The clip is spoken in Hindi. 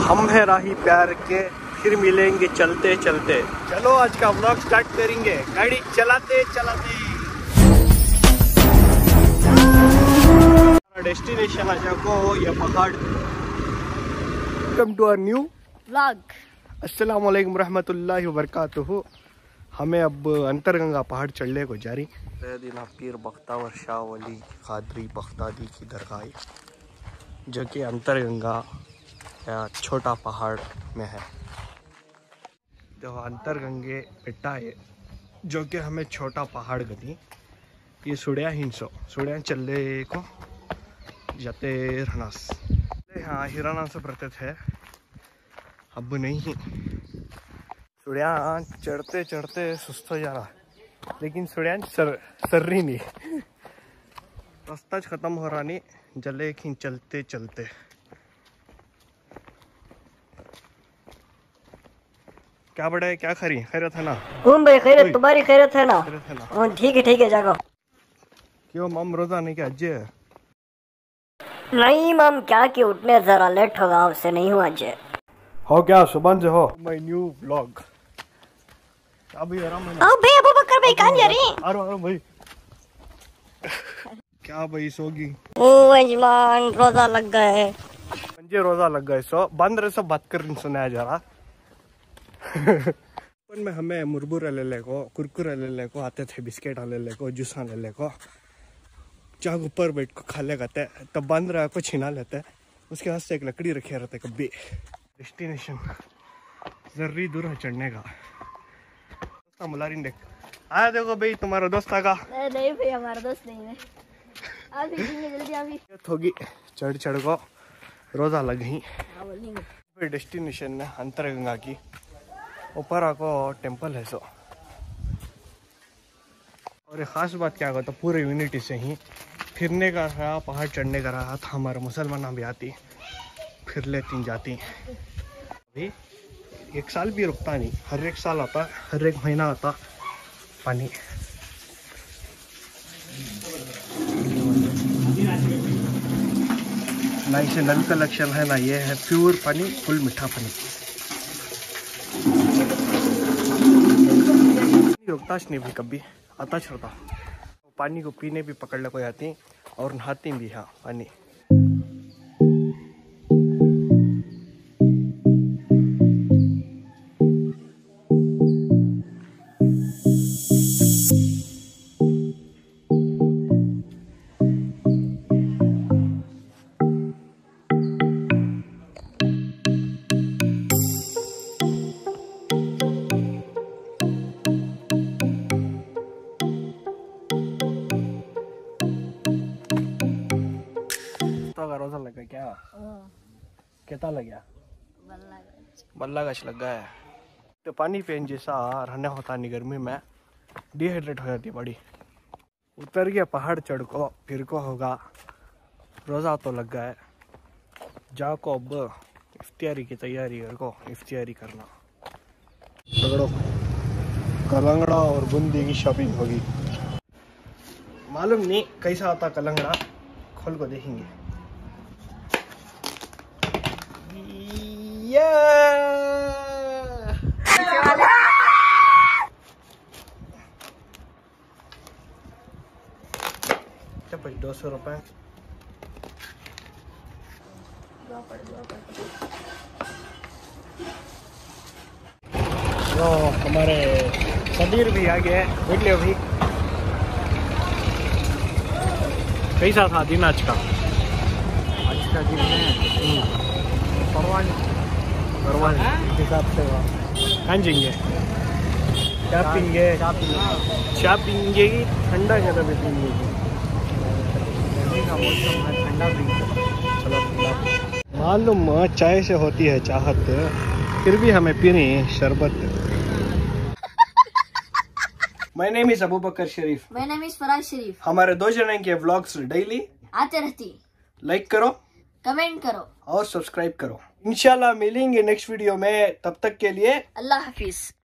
हम है राही प्यार के, फिर मिलेंगे चलते चलते। चलो आज का व्लॉग स्टार्ट करेंगे गाड़ी चलाते चलाते। डेस्टिनेशन आ जाओ ये पहाड़। Welcome to our new vlog. अस्सलाम वालेकुम रहमतुल्लाहि व बरकातुहू। हमें अब अंतरगंगा पहाड़ चढ़ने को जारी। दिन पीर बख्तावर शाह वली कादरी बख्तादी की दरगाह, जो कि अंतरगंगा या छोटा पहाड़ में है। जो अंतरगंगे बेटा है, जो कि हमें छोटा पहाड़ गति ये सुड़िया हिंसो सुड़िया चलने को जाते रहनास। हाँ हिराना से प्रतीत है, अब नहीं। सुड़िया चढ़ते चढ़ते सुस्त हो जा रहा, लेकिन सुड़िया सर रही नहीं। रास्ता खत्म हो रहा नहीं, जले खींच चलते चलते। क्या बड़ा है, क्या खरी खैरत है ना? भाई खैरत, तुम्हारी खैरत है ना? ठीक है जागो। क्यों मम रोजा नहीं क्या अज्जे? नहीं मम, क्या कि उठने जरा लेट होगा, उससे नहीं हुआ अज्जे। हो क्या सुबह से हो माय न्यू व्लॉग। अभी आराम है ना? भाई अबू बकर भाई कहां जा रहे हैं? अरे भाई क्या भाई सोगी? ओ अजमान रोजा लग गया है। मुझे रोजा लग गए सो बंद रहे, सब बात कर सुनाया जा रहा। में हमें मुरमुरे ले को, कुरकुरे ले को आते थे, बिस्किट ले को, जूस ले को, चाक ऊपर बैठ को खा ले करते, तब बंद रहा को छीना लेते। उसके हाथ से एक लकड़ी रखे रहते कभी। डेस्टिनेशन जर्री दूर है चढ़ने का। मुलारिन देख आया, देखो भाई तुम्हारा दोस्त आगा। नहीं भाई हमारा दोस्त नहीं है। अभी जल्दी अभी होगी चढ़ चढ़ को रोजा लग गई। डेस्टिनेशन में अंतरगंगा की ऊपर आको टेम्पल है सो। और एक खास बात क्या होता, पूरे यूनिटी से ही फिरने का रहा, पहाड़ चढ़ने का रहा था। हमारे मुसलमान भी आती, फिर लेती जाती। अभी एक साल भी रुकता नहीं, हर एक साल आता, हर एक महीना आता पानी। ना इसे नल कलेक्शन है ना ये है प्योर पानी, फुल मीठा पानी। रुकताश नहीं भी कभी, आता चलता। पानी को पीने भी पकड़ने को आती और नहाती भी। हाँ पानी रोजा लगा क्या? कितना लग गया? बल्ला गच लग गया है। तो पानी पेन जैसा रहने होता नहीं, गर्मी में डिहाइड्रेट हो जाती बड़ी। उतर गया पहाड़ चढ़ को, फिर को होगा रोजा तो लग गया है। जाओ को अब इफ्तियारी की तैयारी कर को, इफ्तियारी करना। पकड़ो कलंगड़ा और बूंदी की शॉपिंग होगी। मालूम नहीं कैसा आता कलंगड़ा, खोल को देखेंगे। क्या भाई 200 रुपए। तो हमारे सदीर भी आ गए, देख लियो भाई कैसा था दिन आज का? आज का दिन है परवान हिसाब से कहाँ जाएंगे? क्या पीएंगे? चाय पीएंगे कि ठंडा ज़्यादा भी पीएंगे? गर्मी का मौसम है, ठंडा पीएंगे। चलो ठंडा। मालूम चाय से होती है चाहत, फिर भी हमें पीनी शरबत। My name is Abu Bakr Sharif. My name is Faraz शरीफ। हमारे 2 जने के व्लॉग्स डेली आते रहती। लाइक करो, कमेंट करो और सब्सक्राइब करो। इंशाल्लाह मिलेंगे नेक्स्ट वीडियो में, तब तक के लिए अल्लाह हाफिज।